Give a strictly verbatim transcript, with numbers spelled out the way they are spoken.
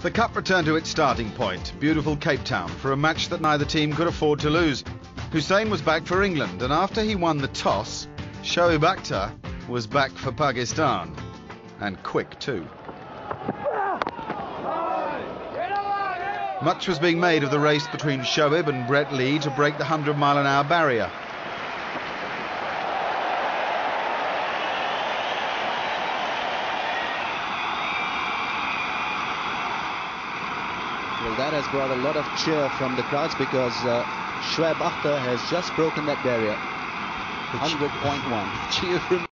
The Cup returned to its starting point, beautiful Cape Town, for a match that neither team could afford to lose. Hussein was back for England, and after he won the toss, Shoaib Akhtar was back for Pakistan. And quick too. Much was being made of the race between Shoaib and Brett Lee to break the hundred mile an hour barrier. Well, that has brought a lot of cheer from the crowds because uh, Shoaib Akhtar has just broken that barrier. one hundred point one. Cheer from